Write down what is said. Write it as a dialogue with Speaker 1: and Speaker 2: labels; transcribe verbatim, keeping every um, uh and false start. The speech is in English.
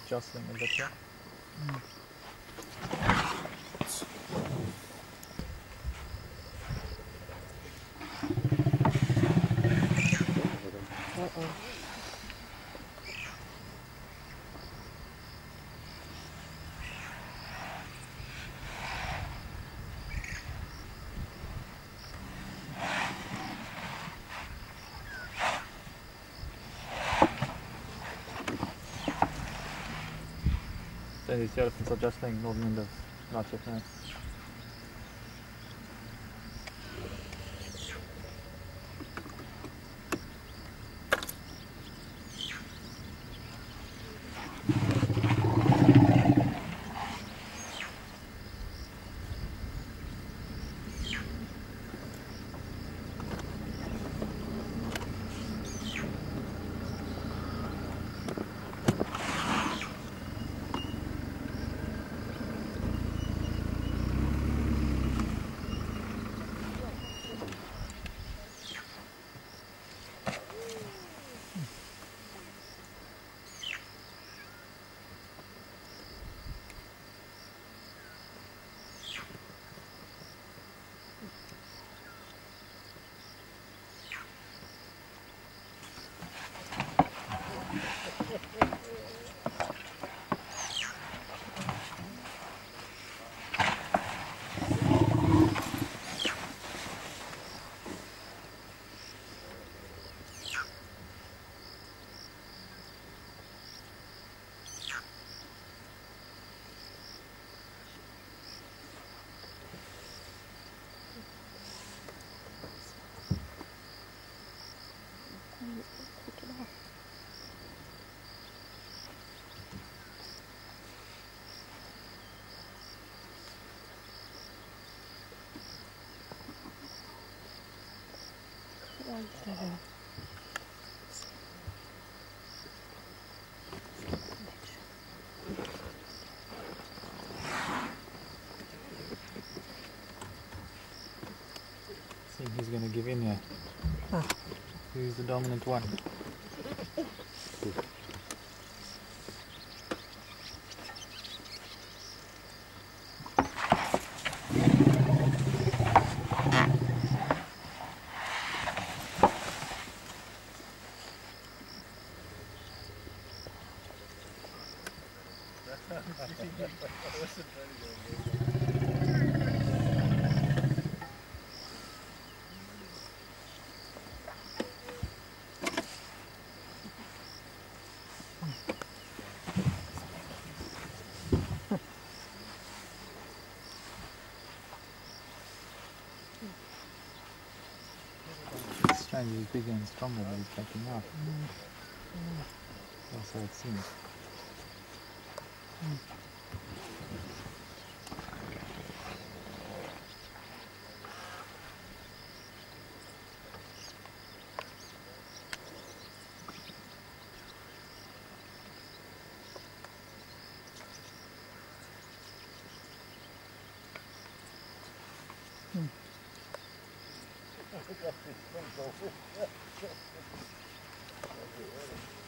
Speaker 1: jostling a bit, yeah? Mm. Uh-oh. So these elephants are jostling northern end of Lightship now. See, he's going to give in here. Huh. Who's the dominant one? It's strange, he's bigger and stronger, but he's backing up. Mm. That's how it seems. Mm. Hmm.